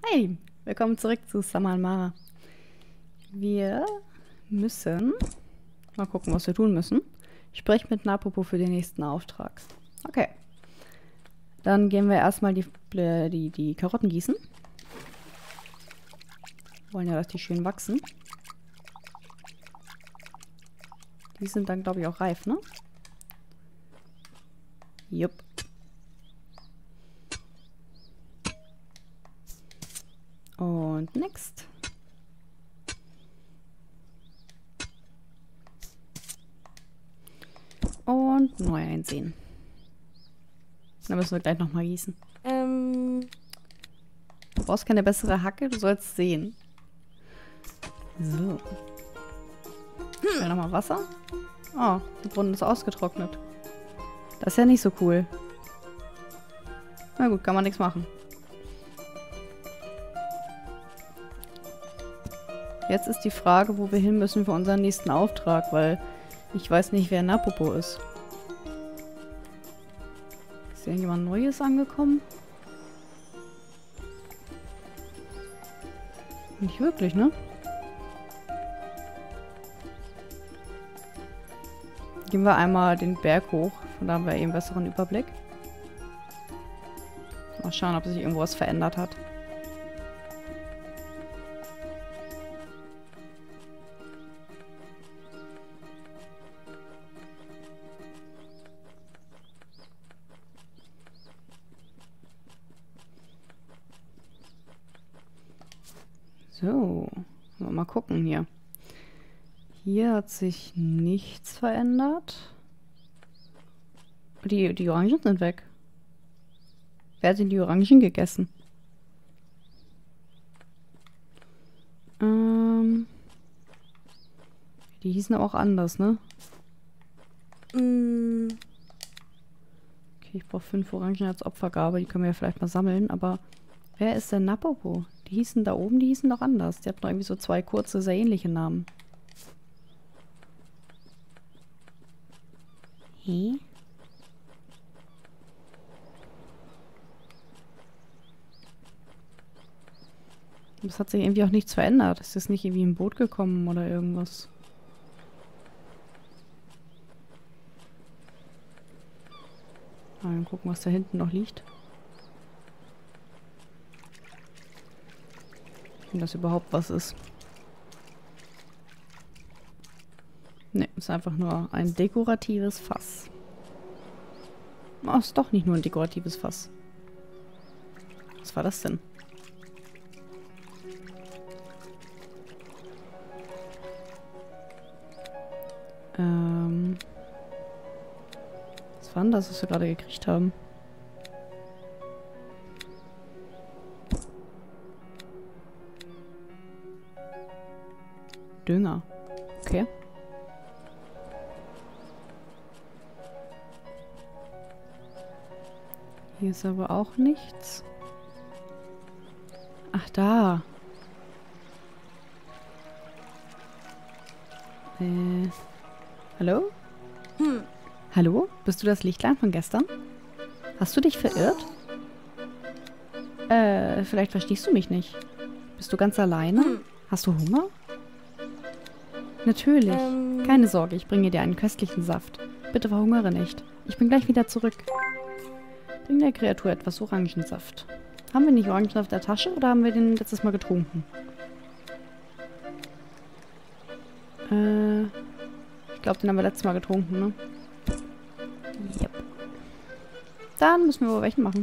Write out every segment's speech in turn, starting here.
Hey, willkommen zurück zu Samar und Mara. Wir müssen mal gucken, was wir tun müssen. Sprich mit Napopo für den nächsten Auftrag. Okay. Dann gehen wir erstmal die Karotten gießen. Wir wollen ja, dass die schön wachsen. Die sind dann, glaube ich, auch reif, ne? Jupp. Und next. Und neu einsehen. Dann müssen wir gleich nochmal gießen. Du brauchst keine bessere Hacke, du sollst sehen. So. Schnell nochmal Wasser. Oh, der Brunnen ist ausgetrocknet. Das ist ja nicht so cool. Na gut, kann man nichts machen. Jetzt ist die Frage, wo wir hin müssen für unseren nächsten Auftrag, weil ich weiß nicht, wer Napopo ist. Ist irgendjemand Neues angekommen? Nicht wirklich, ne? Gehen wir einmal den Berg hoch, von da haben wir eben einen besseren Überblick. Mal schauen, ob sich irgendwo was verändert hat. So, mal gucken hier. Hier hat sich nichts verändert. Die Orangen sind weg. Wer hat denn die Orangen gegessen? Die hießen aber auch anders, ne? Okay, ich brauche 5 Orangen als Opfergabe. Die können wir ja vielleicht mal sammeln, aber wer ist denn Napopo? Die hießen da oben, die hießen doch anders. Die hatten noch irgendwie so 2 kurze, sehr ähnliche Namen. Hä? Es hat sich irgendwie auch nichts verändert. Es ist nicht irgendwie ein Boot gekommen oder irgendwas. Mal gucken, was da hinten noch liegt. Wenn das überhaupt was ist. Ne, ist einfach nur ein dekoratives Fass. Oh, ist doch nicht nur ein dekoratives Fass. Was war das denn? Was war denn das, was wir gerade gekriegt haben? Dünger. Okay. Hier ist aber auch nichts. Ach, da. Hallo? Hallo? Bist du das Lichtlein von gestern? Hast du dich verirrt? Vielleicht verstehst du mich nicht. Bist du ganz alleine? Hast du Hunger? Natürlich. Keine Sorge, ich bringe dir einen köstlichen Saft. Bitte verhungere nicht. Ich bin gleich wieder zurück. Bring der Kreatur etwas Orangensaft. Haben wir nicht Orangensaft in der Tasche oder haben wir den letztes Mal getrunken? Ich glaube, den haben wir letztes Mal getrunken, ne? Yep. Dann müssen wir wohl welchen machen.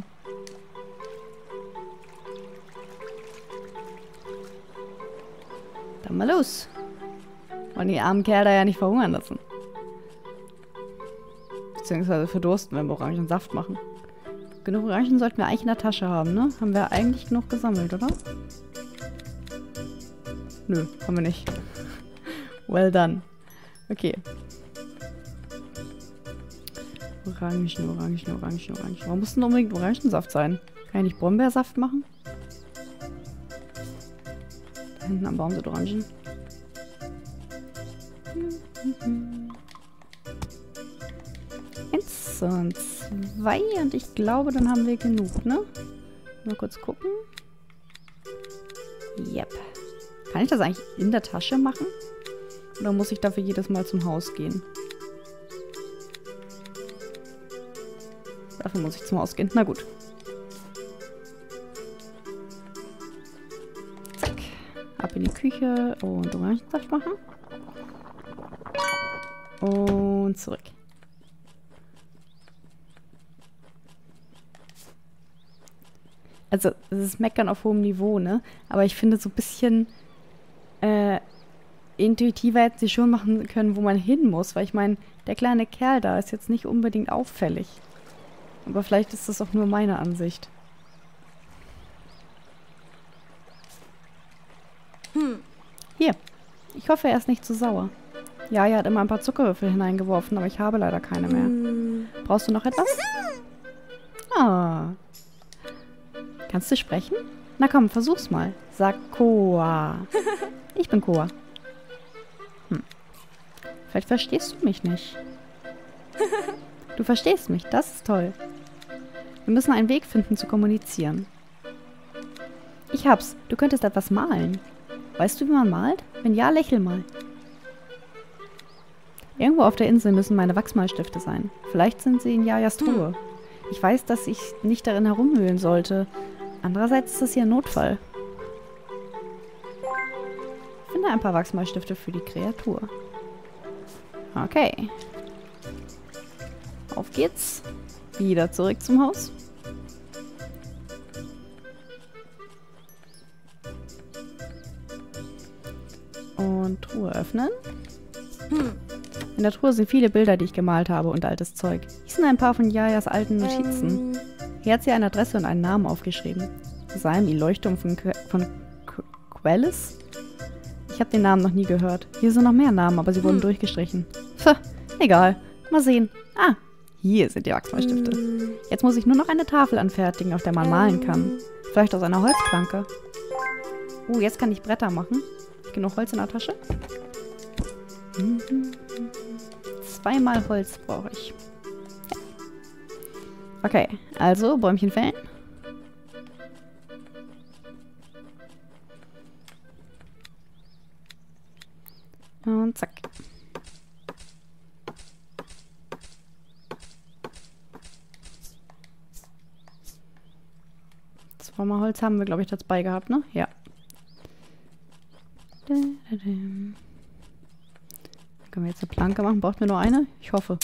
Dann mal los. Und die armen Kerl da ja nicht verhungern lassen. Beziehungsweise verdursten, wenn wir Orangensaft machen. Genug Orangen sollten wir eigentlich in der Tasche haben, ne? Haben wir eigentlich genug gesammelt, oder? Nö, haben wir nicht. Well done. Okay. Orangen. Warum muss denn unbedingt Orangensaft sein? Kann ich nicht Brombeersaft machen? Da hinten am Baum sind Orangen. 1 und 2 und ich glaube, dann haben wir genug, ne? Mal kurz gucken. Yep. Kann ich das eigentlich in der Tasche machen? Oder muss ich dafür jedes Mal zum Haus gehen? Dafür muss ich zum Haus gehen. Na gut. Zack. Ab in die Küche und Orangensaft machen. Und zurück. Also, es ist Meckern auf hohem Niveau, ne? Aber ich finde, so ein bisschen intuitiver hätten sie schon machen können, wo man hin muss. Weil ich meine, der kleine Kerl da ist jetzt nicht unbedingt auffällig. Aber vielleicht ist das auch nur meine Ansicht. Hier. Ich hoffe, er ist nicht zu sauer. Ja, er hat immer ein paar Zuckerwürfel hineingeworfen, aber ich habe leider keine mehr. Brauchst du noch etwas? Ah. Kannst du sprechen? Na komm, versuch's mal. Sag Koa. Ich bin Koa. Vielleicht verstehst du mich nicht. Du verstehst mich, das ist toll. Wir müssen einen Weg finden, zu kommunizieren. Ich hab's. Du könntest etwas malen. Weißt du, wie man malt? Wenn ja, lächel mal. Irgendwo auf der Insel müssen meine Wachsmalstifte sein. Vielleicht sind sie in Jajas Truhe. Ich weiß, dass ich nicht darin herumwühlen sollte. Andererseits ist das hier ein Notfall. Finde ein paar Wachsmalstifte für die Kreatur. Okay. Auf geht's. Wieder zurück zum Haus. Und Truhe öffnen. In der Truhe sind viele Bilder, die ich gemalt habe und altes Zeug. Hier sind ein paar von Jajas alten Notizen. Hier hat sie eine Adresse und einen Namen aufgeschrieben. Salm, die Leuchtturm von Quellis? Ich habe den Namen noch nie gehört. Hier sind noch mehr Namen, aber sie wurden durchgestrichen. Pff, egal. Mal sehen. Ah, hier sind die Wachsmalstifte. Jetzt muss ich nur noch eine Tafel anfertigen, auf der man malen kann. Vielleicht aus einer Holzplanke. Jetzt kann ich Bretter machen. Genug Holz in der Tasche? 2 mal Holz brauche ich. Ja. Okay, also Bäumchen fällen. Und zack. 2 mal Holz haben wir, glaube ich, dabei gehabt, ne? Ja. Dann können wir jetzt eine Planke machen. Braucht mir nur eine? Ich hoffe.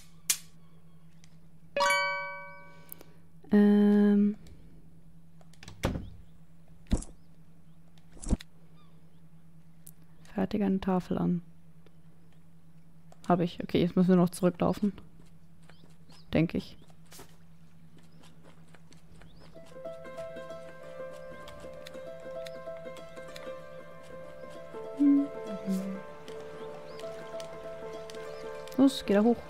Fertige eine Tafel an. Habe ich. Okay, jetzt müssen wir noch zurücklaufen. Denke ich. Los, geh da hoch.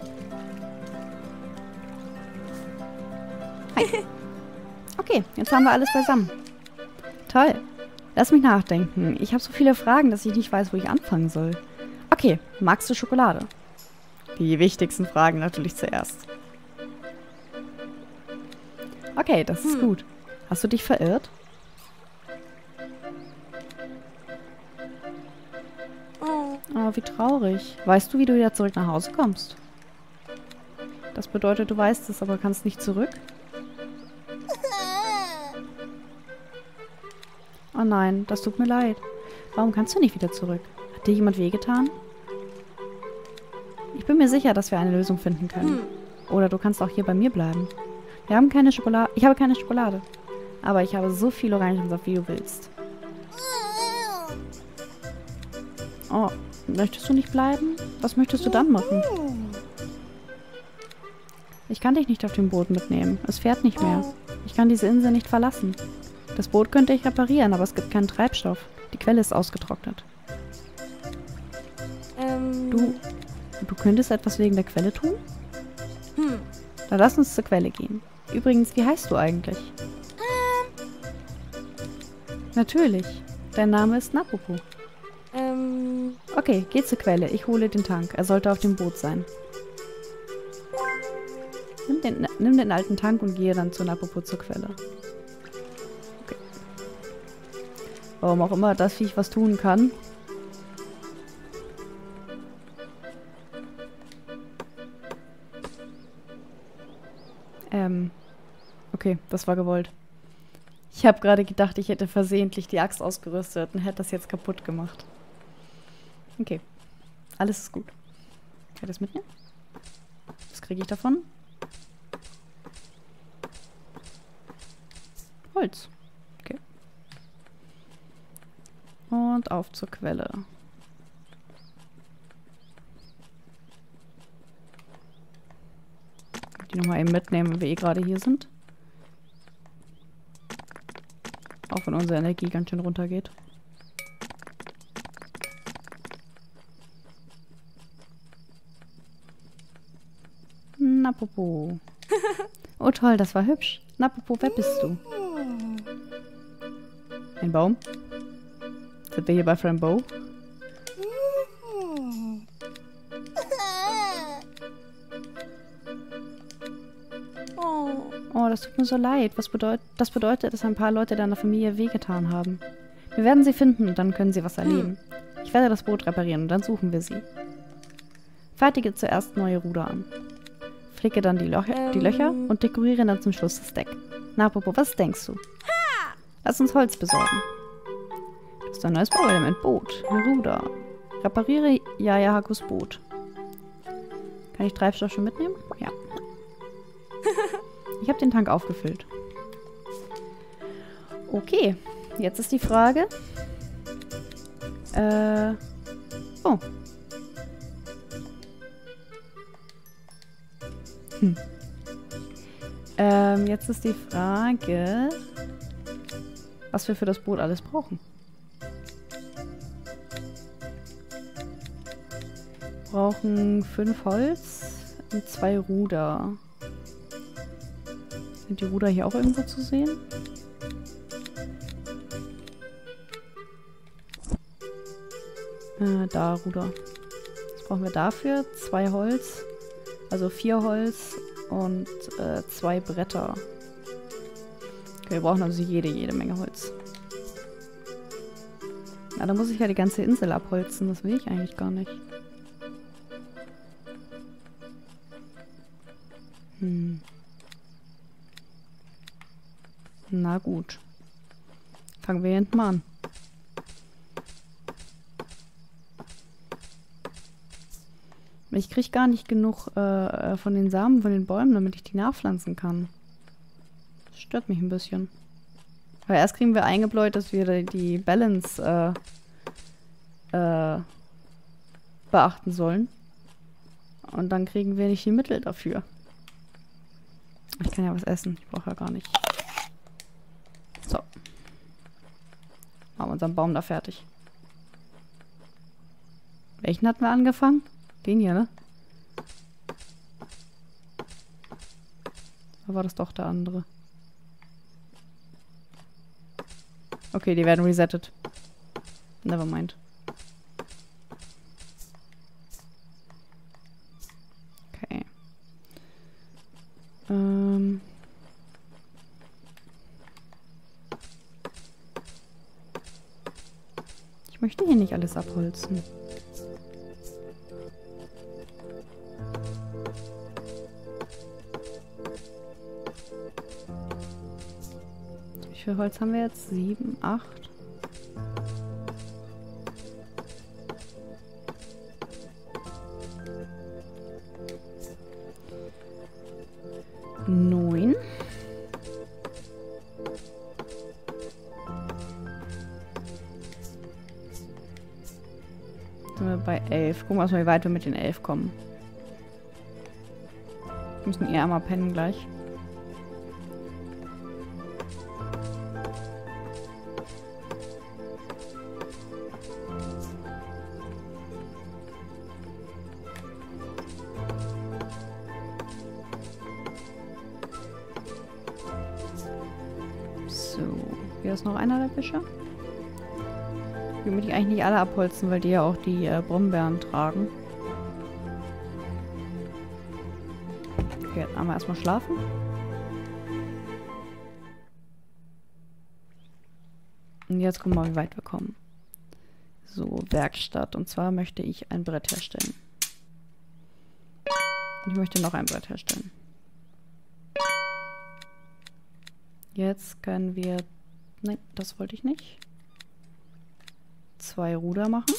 Hi. Okay, jetzt haben wir alles beisammen. Toll. Lass mich nachdenken. Ich habe so viele Fragen, dass ich nicht weiß, wo ich anfangen soll. Okay, magst du Schokolade? Die wichtigsten Fragen natürlich zuerst. Okay, das ist gut. Hast du dich verirrt? Oh, wie traurig. Weißt du, wie du wieder zurück nach Hause kommst? Das bedeutet, du weißt es, aber kannst nicht zurück? Oh nein, das tut mir leid. Warum kannst du nicht wieder zurück? Hat dir jemand wehgetan? Ich bin mir sicher, dass wir eine Lösung finden können. Oder du kannst auch hier bei mir bleiben. Wir haben keine Schokolade. Ich habe keine Schokolade. Aber ich habe so viel Orangensaft, wie du willst. Oh, möchtest du nicht bleiben? Was möchtest du dann machen? Ich kann dich nicht auf dem Boot mitnehmen. Es fährt nicht mehr. Ich kann diese Insel nicht verlassen. Das Boot könnte ich reparieren, aber es gibt keinen Treibstoff. Die Quelle ist ausgetrocknet. Du könntest etwas wegen der Quelle tun? Dann lass uns zur Quelle gehen. Übrigens, wie heißt du eigentlich? Natürlich. Dein Name ist Napopo. Okay, geh zur Quelle. Ich hole den Tank. Er sollte auf dem Boot sein. Nimm den alten Tank und gehe dann zu Napopo zur Quelle. Okay. Warum auch immer das Viech was tun kann. Okay, das war gewollt. Ich habe gerade gedacht, ich hätte versehentlich die Axt ausgerüstet und hätte das jetzt kaputt gemacht. Okay. Alles ist gut. Kann ich das mitnehmen? Was kriege ich davon? Holz. Okay. Und auf zur Quelle. Die nochmal eben mitnehmen, wenn wir eh gerade hier sind. Auch wenn unsere Energie ganz schön runtergeht. Napopo. Oh toll, das war hübsch. Napopo, wer bist du? Ein Baum? Sind wir hier bei Frambo? Oh, das tut mir so leid. Das bedeutet, dass ein paar Leute deiner Familie wehgetan haben. Wir werden sie finden und dann können sie was erleben. Ich werde das Boot reparieren und dann suchen wir sie. Fertige zuerst neue Ruder an. Flicke dann die Löcher und dekoriere dann zum Schluss das Deck. Na, Popo, was denkst du? Lass uns Holz besorgen. Das ist ein neues Bauelement. Boot. Ruder. Repariere Yaya Hakus Boot. Kann ich Treibstoff schon mitnehmen? Ja. Ich habe den Tank aufgefüllt. Okay. Jetzt ist die Frage. Oh. Jetzt ist die Frage, was wir für das Boot alles brauchen. Wir brauchen 5 Holz und 2 Ruder. Sind die Ruder hier auch irgendwo zu sehen? Da, Ruder. Was brauchen wir dafür? 2 Holz. Also 4 Holz und 2 Bretter. Okay, wir brauchen also jede Menge Holz. Na, da muss ich ja die ganze Insel abholzen. Das will ich eigentlich gar nicht. Na gut. Fangen wir hinten mal an. Ich kriege gar nicht genug von den Samen von den Bäumen, damit ich die nachpflanzen kann. Das stört mich ein bisschen. Weil erst kriegen wir eingebläut, dass wir die Balance beachten sollen. Und dann kriegen wir nicht die Mittel dafür. Ich kann ja was essen. Ich brauche ja gar nicht. So. Haben wir unseren Baum da fertig. Welchen hatten wir angefangen? Den hier, ne? Oder war das doch der andere? Okay, die werden resettet. Nevermind. Okay. Ich möchte hier nicht alles abholzen. Wie viel Holz haben wir jetzt? 7, 8. Neun. Sind wir bei 11. Gucken wir mal, wie weit wir mit den 11 kommen. Wir müssen eher einmal pennen gleich. So, hier ist noch einer der Fische. Die will ich eigentlich nicht alle abholzen, weil die ja auch die Brombeeren tragen. Okay, jetzt einmal erstmal schlafen. Und jetzt gucken wir mal, wie weit wir kommen. So, Werkstatt. Und zwar möchte ich ein Brett herstellen. Und ich möchte noch ein Brett herstellen. Jetzt können wir... Nein, das wollte ich nicht. 2 Ruder machen.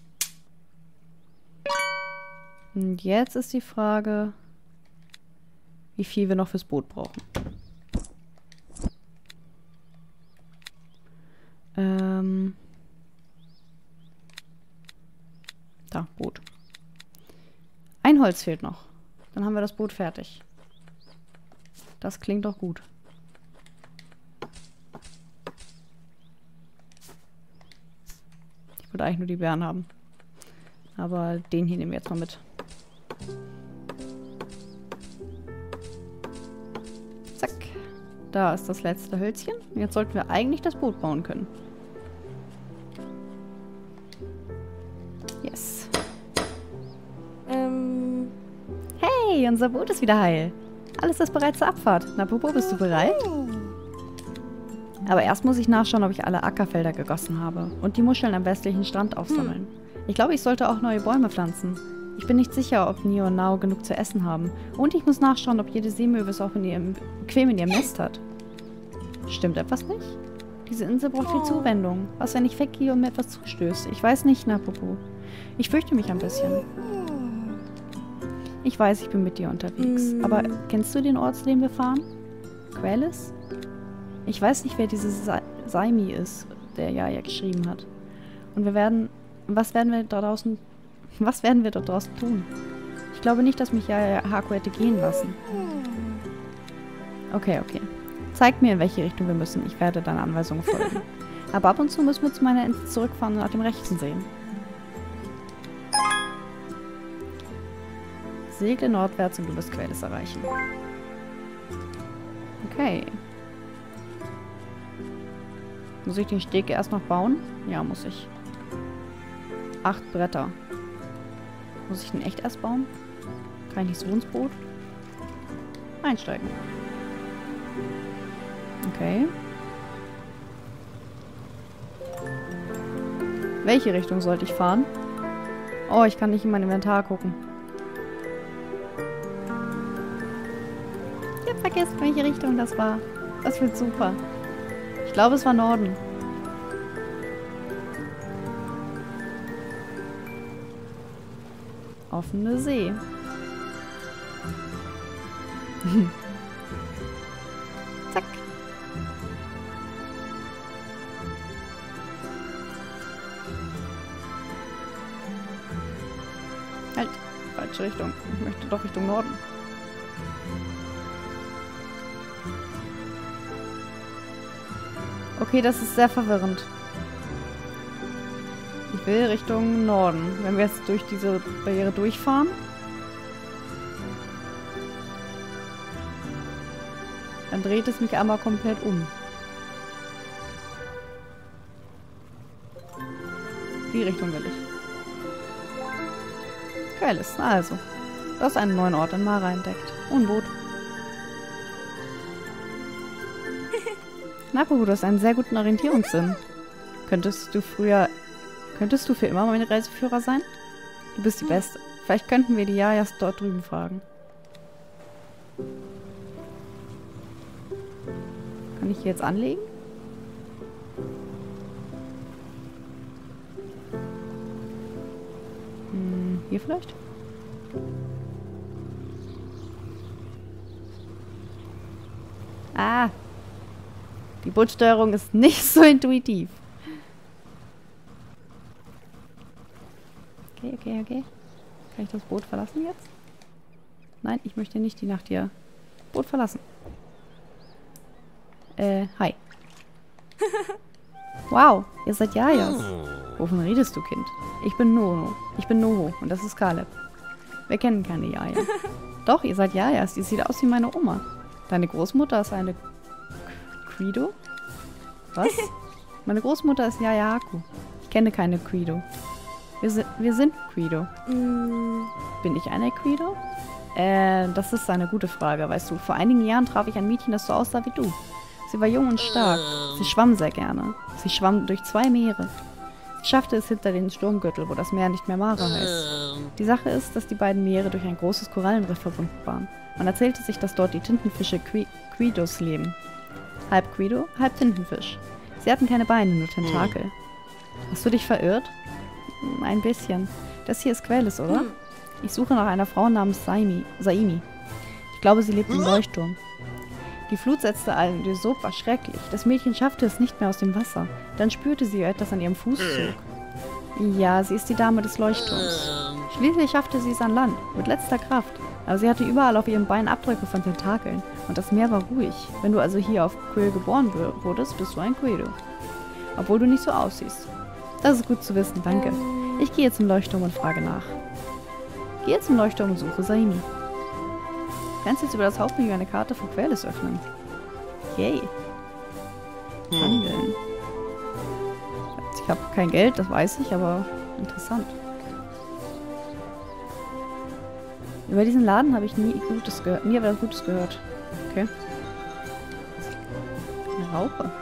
Und jetzt ist die Frage, wie viel wir noch fürs Boot brauchen. Da, Boot. Ein Holz fehlt noch. Dann haben wir das Boot fertig. Das klingt doch gut. Ich wollte eigentlich nur die Bären haben. Aber den hier nehmen wir jetzt mal mit. Zack. Da ist das letzte Hölzchen. Jetzt sollten wir eigentlich das Boot bauen können. Yes. Hey, unser Boot ist wieder heil. Alles ist bereit zur Abfahrt. Na, Popo, bist du bereit? Aber erst muss ich nachschauen, ob ich alle Ackerfelder gegossen habe und die Muscheln am westlichen Strand aufsammeln. Ich glaube, ich sollte auch neue Bäume pflanzen. Ich bin nicht sicher, ob Nio und Nao genug zu essen haben. Und ich muss nachschauen, ob jede Seemöwe es auch bequem in ihrem Nest hat. Stimmt etwas nicht? Diese Insel braucht viel Zuwendung. Was, wenn ich weggehe und mir etwas zustößt? Ich weiß nicht, Napopo. Ich fürchte mich ein bisschen. Ich weiß, ich bin mit dir unterwegs. Aber kennst du den Ort, zu dem wir fahren? Quellis? Ich weiß nicht, wer dieses Saimi ist, der Jaja geschrieben hat. Und was werden wir dort draußen tun? Ich glaube nicht, dass mich Jaja Haku hätte gehen lassen. Okay. Zeig mir, in welche Richtung wir müssen. Ich werde deiner Anweisungen folgen. Aber ab und zu müssen wir zu meiner Insel zurückfahren und nach dem Rechten sehen. Segle nordwärts und du wirst Quellis erreichen. Okay. Muss ich den Steg erst noch bauen? Ja, muss ich. 8 Bretter. Muss ich den echt erst bauen? Kann ich nicht so ins Boot? Einsteigen. Okay. Welche Richtung sollte ich fahren? Oh, ich kann nicht in mein Inventar gucken. Ich hab vergessen, welche Richtung das war. Das wird super. Ich glaube, es war Norden. Offene See. Zack. Halt, falsche Richtung. Ich möchte doch Richtung Norden. Okay, das ist sehr verwirrend. Ich will Richtung Norden. Wenn wir jetzt durch diese Barriere durchfahren. Dann dreht es mich einmal komplett um. Die Richtung will ich. Quellis, also. Du hast einen neuen Ort in Mara entdeckt. Und Boot. Napopo, du hast einen sehr guten Orientierungssinn. Könntest du für immer mein Reiseführer sein? Du bist die Beste. Vielleicht könnten wir die Jayas dort drüben fragen. Kann ich hier jetzt anlegen? Hier vielleicht? Ah! Die Bootsteuerung ist nicht so intuitiv. Okay. Kann ich das Boot verlassen jetzt? Nein, ich möchte nicht die Nacht hier. Boot verlassen. Hi. Wow, ihr seid Jayas. Wovon redest du, Kind? Ich bin Noho und das ist Caleb. Wir kennen keine Jaya. Doch, ihr seid Jayas. Die sieht aus wie meine Oma. Deine Großmutter ist eine Quido? Was? Meine Großmutter ist Yaya Haku. Ich kenne keine Quido. Wir sind Quido. Bin ich eine Quido? Das ist eine gute Frage, weißt du. Vor einigen Jahren traf ich ein Mädchen, das so aussah wie du. Sie war jung und stark. Sie schwamm sehr gerne. Sie schwamm durch 2 Meere. Sie schaffte es hinter den Sturmgürtel, wo das Meer nicht mehr Mara heißt. Die Sache ist, dass die beiden Meere durch ein großes Korallenriff verbunden waren. Man erzählte sich, dass dort die Tintenfische Quidos leben. Halb Quido, halb Tintenfisch. Sie hatten keine Beine, nur Tentakel. Hast du dich verirrt? Ein bisschen. Das hier ist Quellis, oder? Ich suche nach einer Frau namens Saimi. Ich glaube, sie lebt im Leuchtturm. Die Flut setzte ein. Der Sog war schrecklich. Das Mädchen schaffte es nicht mehr aus dem Wasser. Dann spürte sie, wie etwas an ihrem Fuß zog. Ja, sie ist die Dame des Leuchtturms. Schließlich schaffte sie es an Land, mit letzter Kraft. Aber sie hatte überall auf ihrem Bein Abdrücke von Tentakeln. Und das Meer war ruhig. Wenn du also hier auf Quill geboren wurdest, bist du ein Quillo. Obwohl du nicht so aussiehst. Das ist gut zu wissen, danke. Ich gehe zum Leuchtturm und frage nach. Gehe zum Leuchtturm und suche Saimi. Du kannst jetzt über das Hauptmenü eine Karte von Quellis öffnen. Yay. Handeln. Ich habe kein Geld, das weiß ich, aber interessant. Über diesen Laden habe ich nie aber Gutes gehört. Okay. Eine Raupe.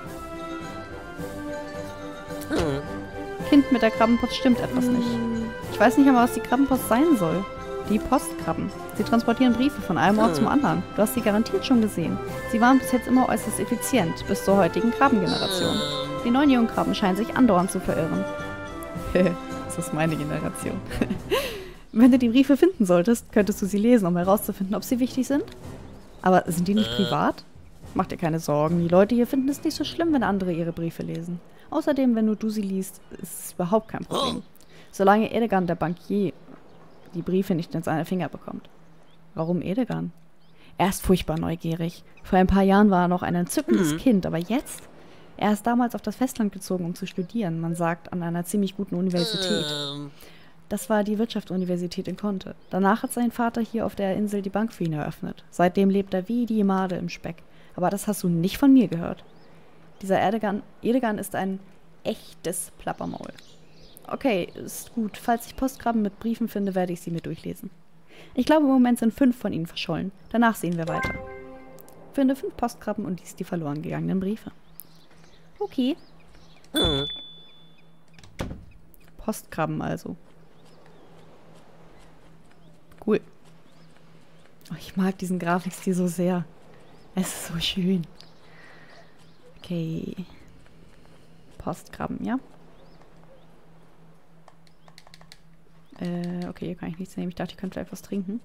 Kind mit der Krabbenpost stimmt etwas nicht. Ich weiß nicht einmal, was die Krabbenpost sein soll. Die Postkrabben. Sie transportieren Briefe von einem Ort zum anderen. Du hast sie garantiert schon gesehen. Sie waren bis jetzt immer äußerst effizient, bis zur heutigen Krabbengeneration. Die neuen jungen Krabben scheinen sich andauernd zu verirren. Das ist meine Generation. Wenn du die Briefe finden solltest, könntest du sie lesen, um herauszufinden, ob sie wichtig sind. Aber sind die nicht privat? Mach dir keine Sorgen, die Leute hier finden es nicht so schlimm, wenn andere ihre Briefe lesen. Außerdem, wenn nur du sie liest, ist es überhaupt kein Problem. Solange Edegan, der Bankier, die Briefe nicht in seine Finger bekommt. Warum Edegan? Er ist furchtbar neugierig. Vor ein paar Jahren war er noch ein entzückendes Kind, aber jetzt? Er ist damals auf das Festland gezogen, um zu studieren. Man sagt, an einer ziemlich guten Universität. Das war die Wirtschaftsuniversität in Conte. Danach hat sein Vater hier auf der Insel die Bank für ihn eröffnet. Seitdem lebt er wie die Made im Speck. Aber das hast du nicht von mir gehört. Dieser Edegan ist ein echtes Plappermaul. Okay, ist gut. Falls ich Postkrabben mit Briefen finde, werde ich sie mir durchlesen. Ich glaube, im Moment sind 5 von ihnen verschollen. Danach sehen wir weiter. Finde 5 Postkrabben und lies die verloren gegangenen Briefe. Okay. Postkrabben also. Cool. Oh, ich mag diesen Grafikstil so sehr. Es ist so schön. Okay. Postkrabben, ja? Okay, hier kann ich nichts nehmen. Ich dachte, ich könnte vielleicht was trinken.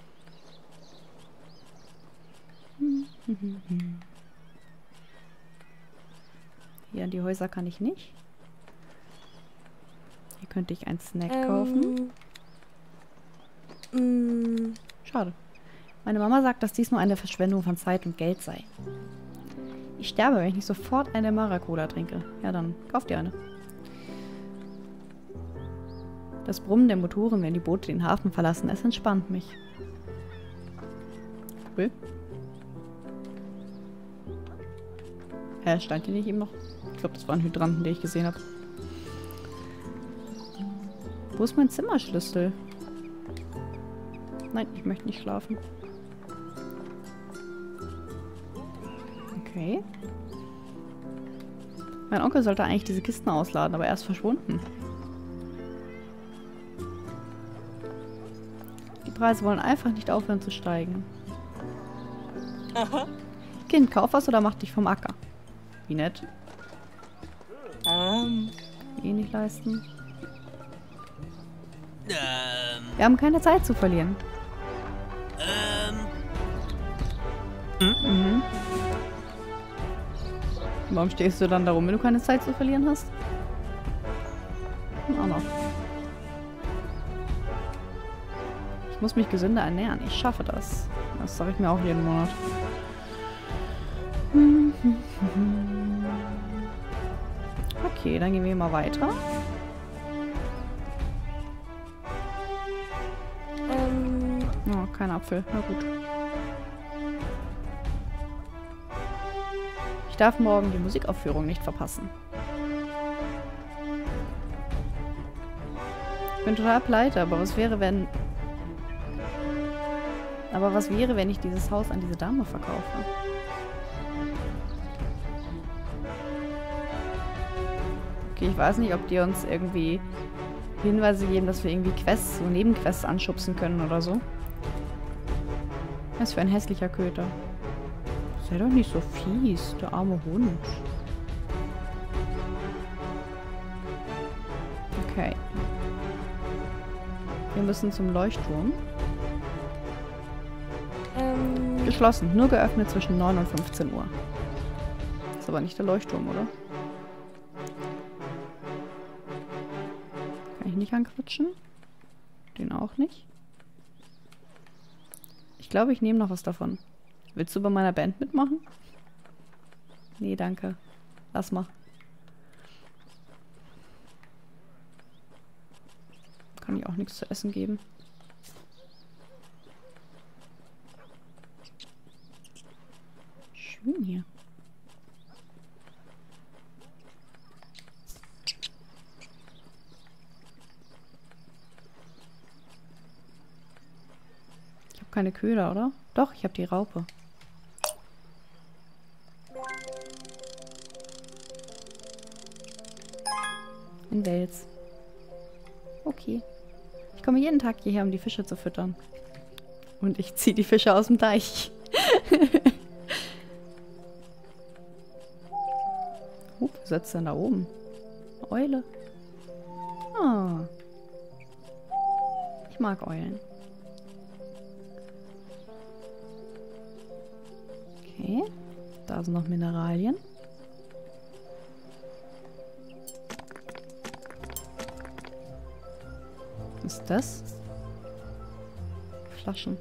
Hier an die Häuser kann ich nicht. Hier könnte ich einen Snack kaufen. Schade. Meine Mama sagt, dass dies nur eine Verschwendung von Zeit und Geld sei. Ich sterbe, wenn ich nicht sofort eine Mara-Cola trinke. Ja, dann kauf dir eine. Das Brummen der Motoren, wenn die Boote den Hafen verlassen, es entspannt mich. Cool. Stand hier nicht eben noch? Ich glaube, das war ein Hydranten, den ich gesehen habe. Wo ist mein Zimmerschlüssel? Nein, ich möchte nicht schlafen. Okay. Mein Onkel sollte eigentlich diese Kisten ausladen, aber er ist verschwunden. Die Preise wollen einfach nicht aufhören zu steigen. Aha. Kind, kauf was oder mach dich vom Acker. Wie nett. Eh nicht leisten. Wir haben keine Zeit zu verlieren. Warum stehst du dann darum, wenn du keine Zeit zu verlieren hast? Auch noch. Ich muss mich gesünder ernähren. Ich schaffe das. Das sage ich mir auch jeden Monat. Okay, dann gehen wir mal weiter. Oh, kein Apfel. Na gut. Ich darf morgen die Musikaufführung nicht verpassen. Ich bin total pleite, aber was wäre, wenn... Aber was wäre, wenn ich dieses Haus an diese Dame verkaufe? Okay, ich weiß nicht, ob die uns irgendwie Hinweise geben, dass wir irgendwie Quests, so Nebenquests anschubsen können oder so. Was für ein hässlicher Köter. Sei doch nicht so fies, der arme Hund. Okay. Wir müssen zum Leuchtturm. Geschlossen. Nur geöffnet zwischen 9 und 15 Uhr. Ist aber nicht der Leuchtturm, oder? Kann ich nicht anquatschen? Den auch nicht. Ich glaube, ich nehme noch was davon. Willst du bei meiner Band mitmachen? Nee, danke. Lass mal. Kann ich auch nichts zu essen geben. Schön hier. Ich habe keine Köder, oder? Doch, ich habe die Raupe. In Wels. Okay. Ich komme jeden Tag hierher, um die Fische zu füttern. Und ich ziehe die Fische aus dem Teich. Wer sitzt denn da oben? Eine Eule. Ah. Ich mag Eulen. Okay. Da sind noch Mineralien. Was ist das? Flaschen.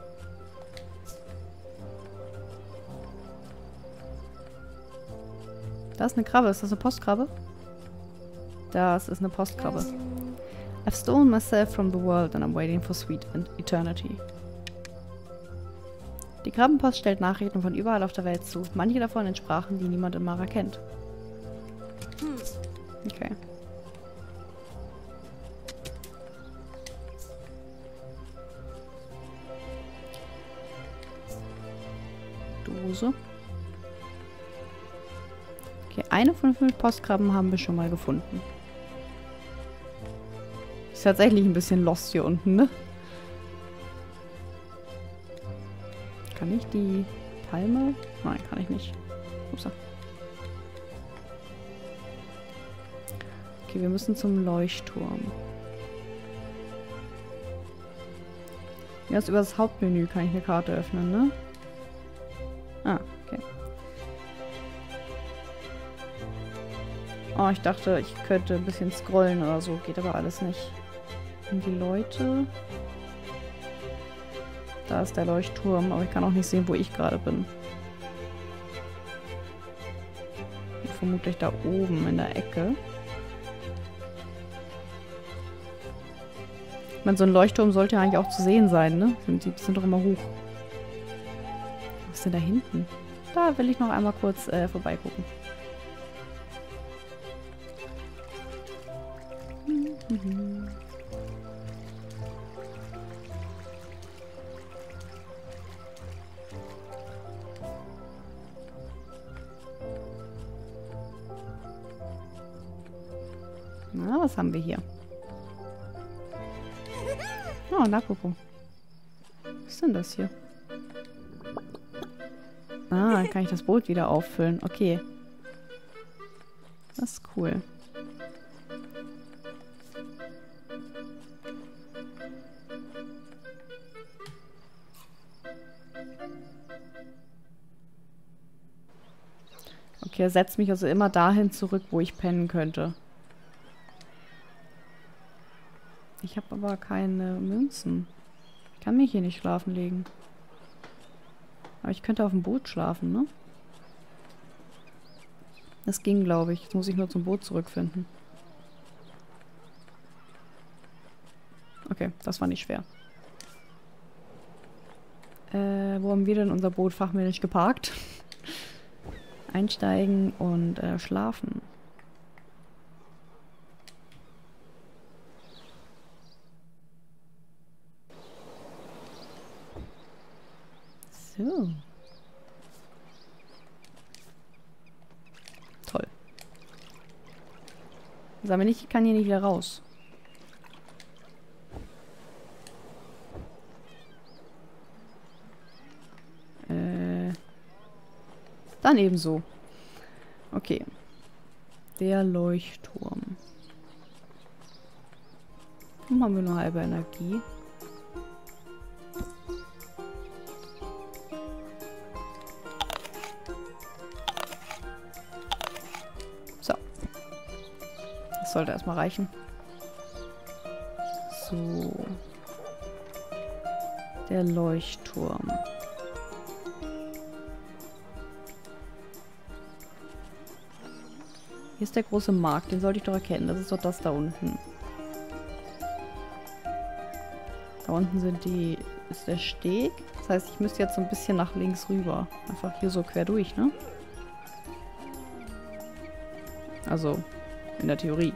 Da ist eine Krabbe. Ist das eine Postkrabbe? Das ist eine Postkrabbe. I've stolen myself from the world and I'm waiting for sweet eternity. Die Krabbenpost stellt Nachrichten von überall auf der Welt zu. Manche davon in Sprachen, die niemand in Mara kennt. Okay. Dose. Okay, eine von 5 Postkrabben haben wir schon mal gefunden. Ist tatsächlich ein bisschen lost hier unten, ne? Kann ich die Palme? Nein, kann ich nicht. Upsa. Okay, wir müssen zum Leuchtturm. Erst über das Hauptmenü kann ich eine Karte öffnen, ne? Ah, okay. Oh, ich dachte, ich könnte ein bisschen scrollen oder so. Geht aber alles nicht. Und die Leute... Da ist der Leuchtturm, aber ich kann auch nicht sehen, wo ich gerade bin. Vermutlich da oben in der Ecke. Ich meine, so ein Leuchtturm sollte ja eigentlich auch zu sehen sein, ne? Die sind doch immer hoch. Was ist denn da hinten? Da will ich noch einmal kurz vorbeigucken. Na, was haben wir hier? Oh, Napopo. Was ist denn das hier? Ah, dann kann ich das Boot wieder auffüllen. Okay. Das ist cool. Okay, er setzt mich also immer dahin zurück, wo ich pennen könnte. Ich habe aber keine Münzen. Ich kann mich hier nicht schlafen legen. Aber ich könnte auf dem Boot schlafen, ne? Das ging, glaube ich. Jetzt muss ich nur zum Boot zurückfinden. Okay, das war nicht schwer. Wo haben wir denn unser Boot fachmännisch geparkt? Einsteigen und schlafen. So. Sag mir nicht, ich kann hier nicht wieder raus. Dann ebenso. Okay. Der Leuchtturm. Nun haben wir nur halbe Energie. So. Das sollte erstmal reichen. So. Der Leuchtturm. Hier ist der große Markt, den sollte ich doch erkennen. Das ist doch das da unten. Da unten ist der Steg. Das heißt, ich müsste jetzt so ein bisschen nach links rüber. Einfach hier so quer durch, ne? Also, in der Theorie.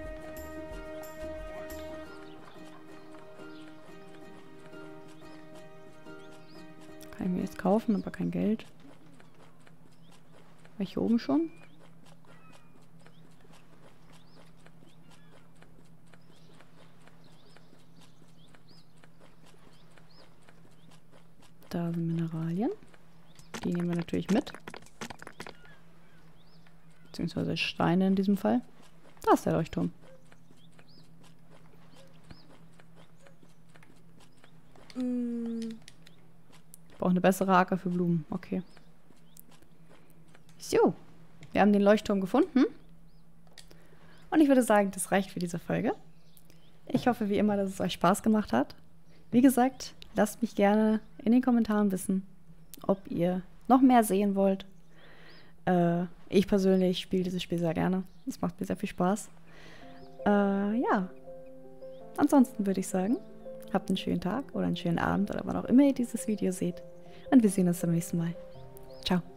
Kann ich mir jetzt kaufen, aber kein Geld. War ich hier oben schon? Da sind Mineralien. Die nehmen wir natürlich mit. Beziehungsweise Steine in diesem Fall. Da ist der Leuchtturm. Ich brauche eine bessere Acker für Blumen. Okay. So. Wir haben den Leuchtturm gefunden. Und ich würde sagen, das reicht für diese Folge. Ich hoffe wie immer, dass es euch Spaß gemacht hat. Wie gesagt, lasst mich gerne in den Kommentaren wissen, ob ihr noch mehr sehen wollt. Ich persönlich spiele dieses Spiel sehr gerne. Es macht mir sehr viel Spaß. Ja. Ansonsten würde ich sagen, habt einen schönen Tag oder einen schönen Abend oder wann auch immer ihr dieses Video seht. Und wir sehen uns beim nächsten Mal. Ciao.